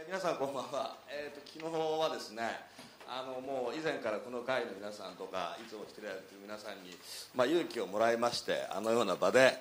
皆さんこんばんは。昨日はですね、もう以前からこの会の皆さんとかいつも来ていただいている皆さんに、勇気をもらいまして、あのような場で、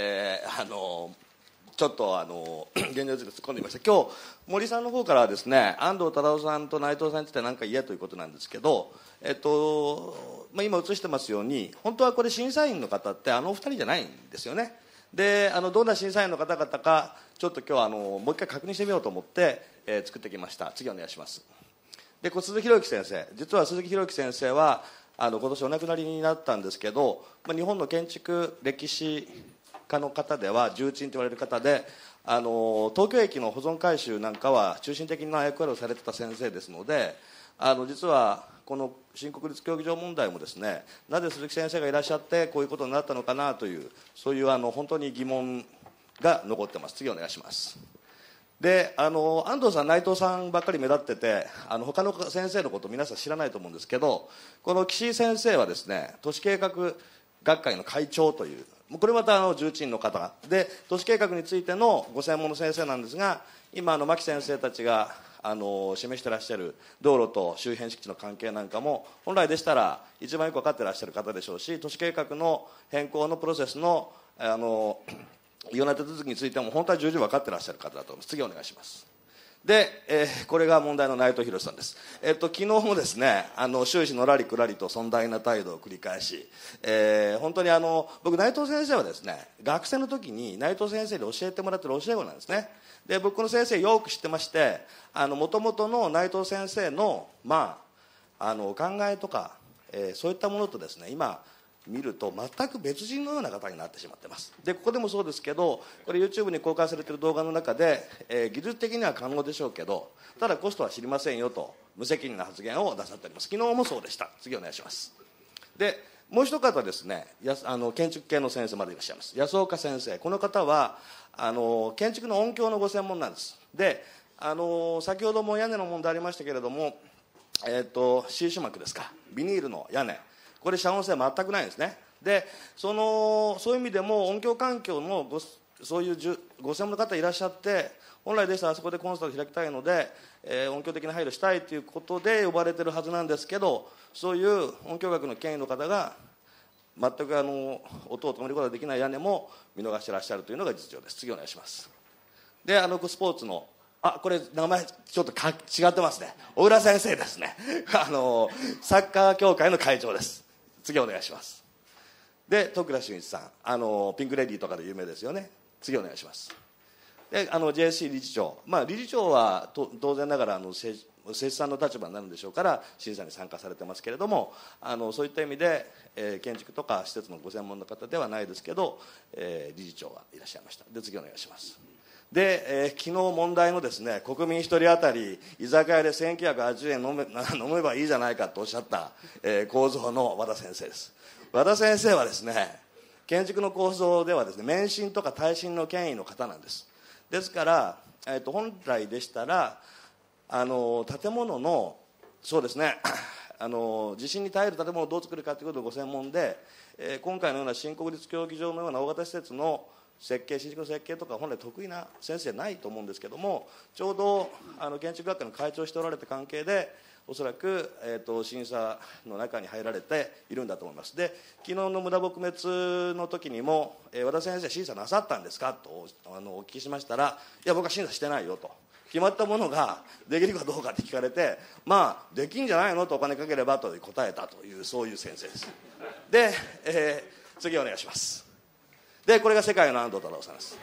ちょっと現状について突っ込んでみました。今日森さんの方からはですね、安藤忠雄さんと内藤さんについて何か言えということなんですけど、今映してますように、本当はこれ審査員の方ってお二人じゃないんですよね。でどんな審査員の方々かちょっと今日はもう一回確認してみようと思って、作ってきました。次お願いします。で鈴木宏之先生、実は鈴木宏之先生は今年お亡くなりになったんですけど、日本の建築歴史家の方では重鎮と言われる方で、東京駅の保存改修なんかは中心的な役割をされてた先生ですので、実はこの新国立競技場問題もですね、なぜ鈴木先生がいらっしゃってこういうことになったのかなという、そういう本当に疑問が残ってます。次お願いします。で安藤さん、内藤さんばっかり目立ってて、他の先生のこと皆さん知らないと思うんですけど、この岸井先生はですね、都市計画学会の会長という、これまた重鎮の方で、都市計画についてのご専門の先生なんですが、今牧先生たちが示してらっしゃる道路と周辺敷地の関係なんかも本来でしたら一番よく分かってらっしゃる方でしょうし、都市計画の変更のプロセスのいろんな手続きについても本当は重々分かってらっしゃる方だと思います。次お願いします。で、これが問題の内藤宏さんです。昨日もですね、終始のらりくらりと尊大な態度を繰り返し、本当に僕内藤先生はですね、学生の時に内藤先生に教えてもらってる教え子なんですね。で僕この先生よく知ってまして、もともとの内藤先生のお考えとか、そういったものとですね、今見ると全く別人のような方になってしまってます。でここでもそうですけど、これ YouTube に公開されている動画の中で、技術的には可能でしょうけど、ただコストは知りませんよと無責任な発言を出されております。昨日もそうでした。次お願いします。でもう一方ですね、建築系の先生までいらっしゃいます安岡先生。この方は建築の音響のご専門なんです。で先ほども屋根の問題ありましたけれども、シーシュ膜ですか、ビニールの屋根、これ遮音性全くないんですね。でそういう意味でも音響環境のそういうご専門の方いらっしゃって、本来でしたらあそこでコンサートを開きたいので、音響的な配慮したいということで呼ばれてるはずなんですけど、そういう音響学の権威の方が全く音を止めることができない屋根も見逃してらっしゃるというのが実情です。次お願いします。でスポーツのこれ名前ちょっと違ってますね。小倉先生ですねサッカー協会の会長です。次お願いします。で戸倉俊一さん、ピンクレディーとかで有名ですよね。次お願いします。でJSC 理事長、理事長は当然ながら政治さんの立場になるんでしょうから審査に参加されてますけれども、そういった意味で、建築とか施設のご専門の方ではないですけど、理事長はいらっしゃいました。で次お願いします。で、昨日問題のですね、国民一人当たり居酒屋で1980円飲めばいいじゃないかとおっしゃった、構造の和田先生です。和田先生はですね、建築の構造ではですね、免震とか耐震の権威の方なんです。ですから、本来でしたら建物のそうですね地震に耐える建物をどう作るかということがご専門で、今回のような新国立競技場のような大型施設の新築の設計とか本来得意な先生じゃないと思うんですけども、ちょうど建築学会の会長をしておられた関係でおそらく、審査の中に入られているんだと思います。で昨日の無駄撲滅の時にも、和田先生審査なさったんですかとお聞きしましたら、いや僕は審査してないよと、決まったものができるかどうかって聞かれて、できんじゃないのとお金かければと答えたという、そういう先生です。で、次お願いします。でこれが世界の安藤忠雄さんです。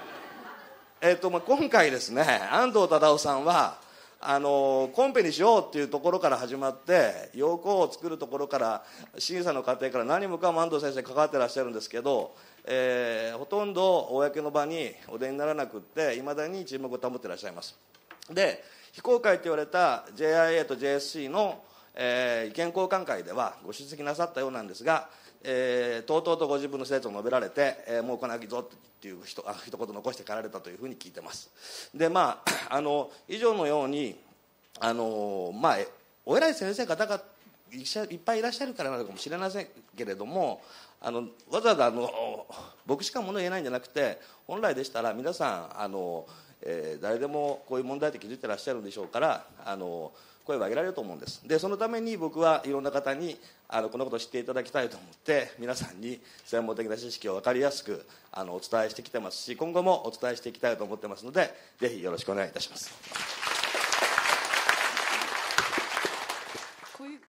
今回ですね、安藤忠雄さんはコンペにしようっていうところから始まって、要項を作るところから審査の過程から何もかも安藤先生関わってらっしゃるんですけど、ほとんど公の場にお出にならなくっていまだに沈黙を保ってらっしゃいます。で非公開と言われた JIA と JSC の、意見交換会ではご出席なさったようなんですが、とうとうとご自分の施設を述べられて、もう来なきぞっていう一言残して帰られたというふうに聞いてます。で以上のようにお偉い先生方がいっぱいいらっしゃるからなのかもしれませんけれども、わざわざ僕しかもの言えないんじゃなくて、本来でしたら皆さん誰でもこういう問題って気づいてらっしゃるんでしょうから、声を上げられると思うんです。でそのために僕はいろんな方にこのことを知っていただきたいと思って皆さんに専門的な知識を分かりやすくお伝えしてきてますし、今後もお伝えしていきたいと思ってますので、ぜひよろしくお願いいたします。